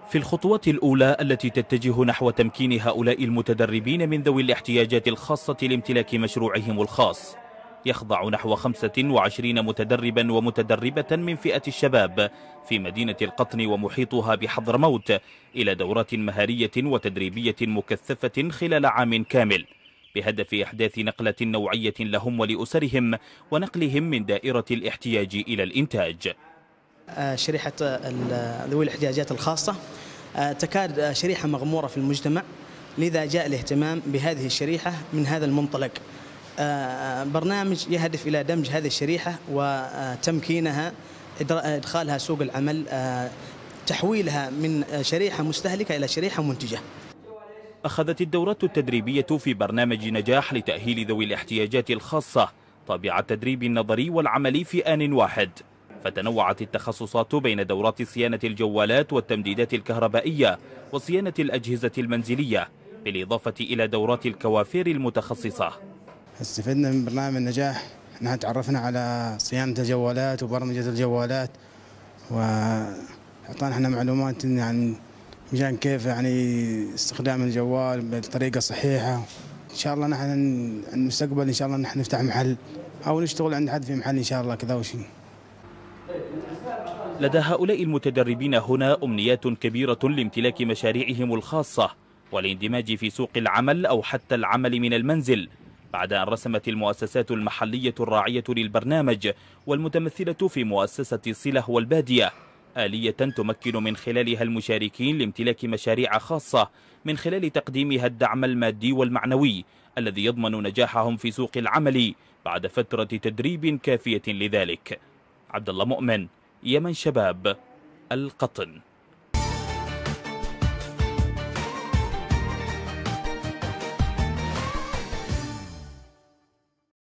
في الخطوات الأولى التي تتجه نحو تمكين هؤلاء المتدربين من ذوي الاحتياجات الخاصة لامتلاك مشروعهم الخاص، يخضع نحو 25 متدربا ومتدربة من فئة الشباب في مدينة القطن ومحيطها بحضرموت إلى دورات مهارية وتدريبية مكثفة خلال عام كامل، بهدف إحداث نقلة نوعية لهم ولأسرهم ونقلهم من دائرة الاحتياج إلى الإنتاج. شريحة ذوي الاحتياجات الخاصة تكاد شريحة مغمورة في المجتمع، لذا جاء الاهتمام بهذه الشريحة من هذا المنطلق. برنامج يهدف إلى دمج هذه الشريحة وتمكينها، إدخالها سوق العمل، تحويلها من شريحة مستهلكة إلى شريحة منتجة. أخذت الدورات التدريبية في برنامج نجاح لتأهيل ذوي الاحتياجات الخاصة طابع التدريب النظري والعملي في آن واحد، فتنوعت التخصصات بين دورات صيانة الجوالات والتمديدات الكهربائية وصيانة الأجهزة المنزلية، بالإضافة إلى دورات الكوافير المتخصصة. استفدنا من برنامج النجاح، نحن تعرفنا على صيانة الجوالات وبرمجة الجوالات، وأعطانا احنا معلومات عن مجال كيف استخدام الجوال بالطريقة الصحيحة. إن شاء الله نحن المستقبل إن شاء الله نحن نفتح محل أو نشتغل عند حد في محل إن شاء الله كذا وشي. لدى هؤلاء المتدربين هنا أمنيات كبيرة لامتلاك مشاريعهم الخاصة والاندماج في سوق العمل أو حتى العمل من المنزل، بعد أن رسمت المؤسسات المحلية الراعية للبرنامج والمتمثلة في مؤسسة صلة والبادية آلية تمكن من خلالها المشاركين لامتلاك مشاريع خاصة من خلال تقديمها الدعم المادي والمعنوي الذي يضمن نجاحهم في سوق العمل بعد فترة تدريب كافية لذلك. عبد الله مؤمن، يمن شباب، القطن.